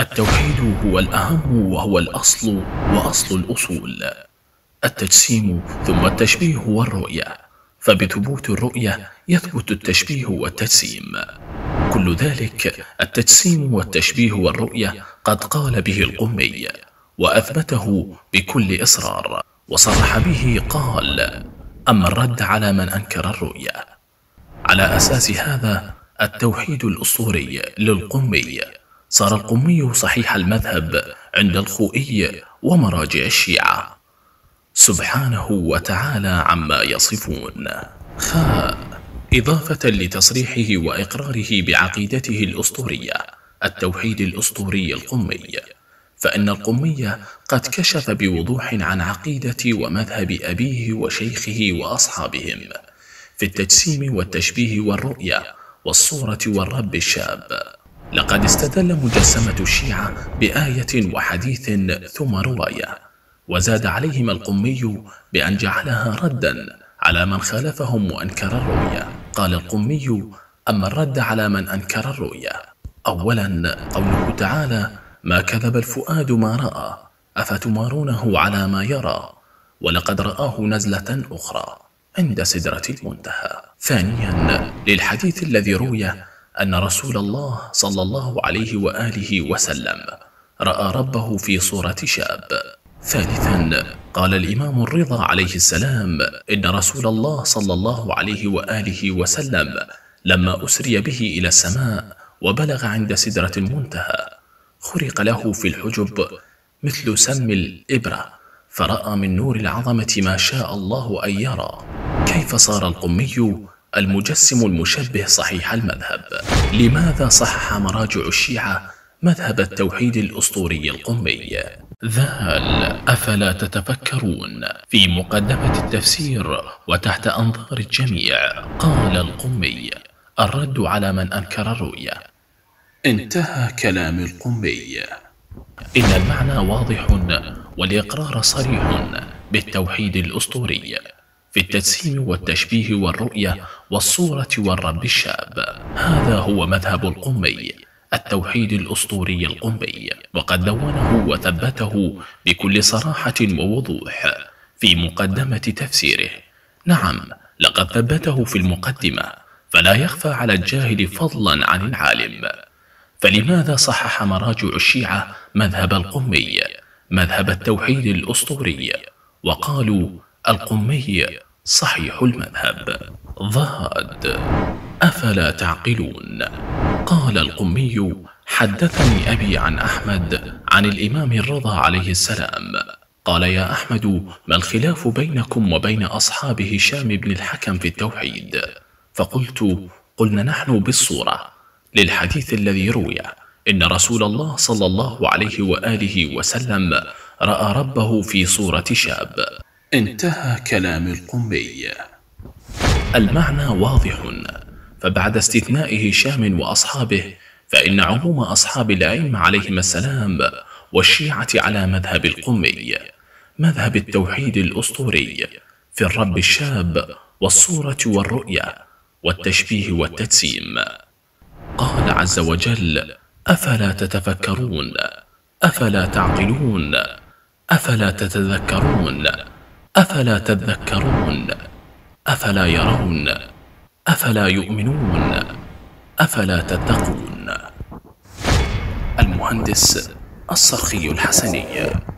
التوحيد هو الأهم وهو الأصل وأصل الأصول. التجسيم ثم التشبيه والرؤية، فبثبوت الرؤية يثبت التشبيه والتجسيم. كل ذلك التجسيم والتشبيه والرؤية قد قال به القمي وأثبته بكل إصرار، وصرح به قال: أما الرد على من أنكر الرؤية. على أساس هذا التوحيد الأسطوري للقمي صار القمي صحيح المذهب عند الخوئي ومراجع الشيعة، سبحانه وتعالى عما يصفون. إضافة لتصريحه وإقراره بعقيدته الأسطورية التوحيد الأسطوري القمي، فإن القمي قد كشف بوضوح عن عقيدة ومذهب أبيه وشيخه وأصحابهم في التجسيم والتشبيه والرؤية والصورة والرب الشاب. لقد استدل مجسمة الشيعة بآية وحديث ثم رواية، وزاد عليهم القمي بأن جعلها ردا على من خالفهم وأنكر الرؤية. قال القمي: أما الرد على من أنكر الرؤية، أولا قوله تعالى: ما كذب الفؤاد ما رأى أفتمارونه على ما يرى ولقد رآه نزلة أخرى عند سدرة المنتهى. ثانيا للحديث الذي روي أن رسول الله صلى الله عليه وآله وسلم رأى ربه في صورة شاب. ثالثا قال الإمام الرضا عليه السلام إن رسول الله صلى الله عليه وآله وسلم لما أسري به إلى السماء وبلغ عند سدرة المنتهى خرق له في الحجب مثل سم الإبرة، فرأى من نور العظمة ما شاء الله أن يرى. كيف صار القمي المجسم المشبه صحيح المذهب؟ لماذا صحح مراجع الشيعة مذهب التوحيد الأسطوري القمي؟ أفلا تتفكرون؟ في مقدمة التفسير وتحت أنظار الجميع قال القمي: الرد على من أنكر الرؤية. انتهى كلام القمي. إن المعنى واضح والإقرار صريح بالتوحيد الأسطوري في التجسيم والتشبيه والرؤية والصورة والرب الشاب. هذا هو مذهب القمي التوحيد الأسطوري القمي، وقد دونه وثبته بكل صراحة ووضوح في مقدمة تفسيره. نعم، لقد ثبته في المقدمة، فلا يخفى على الجاهل فضلا عن العالم. فلماذا صحح مراجع الشيعة مذهب القمي مذهب التوحيد الأسطوري وقالوا القمي صحيح المذهب؟ أفلا تعقلون؟ قال القمي: حدثني أبي عن أحمد عن الإمام الرضا عليه السلام قال: يا أحمد، ما الخلاف بينكم وبين أصحاب هشام بن الحكم في التوحيد؟ فقلت: قلنا نحن بالصورة، للحديث الذي روي إن رسول الله صلى الله عليه وآله وسلم رأى ربه في صورة شاب. انتهى كلام القمي. المعنى واضح، فبعد استثناء هشام وأصحابه فإن عموم أصحاب الأئمة عليهم السلام والشيعة على مذهب القمي مذهب التوحيد الأسطوري في الرب الشاب والصورة والرؤية والتشبيه والتجسيم. قال عز وجل: أفلا تتفكرون؟ أفلا تعقلون؟ أفلا تتذكرون؟ أفلا تذكرون؟ أفلا يرون؟ أفلا يؤمنون؟ أفلا تتقون؟ المهندس الصرخي الحسني.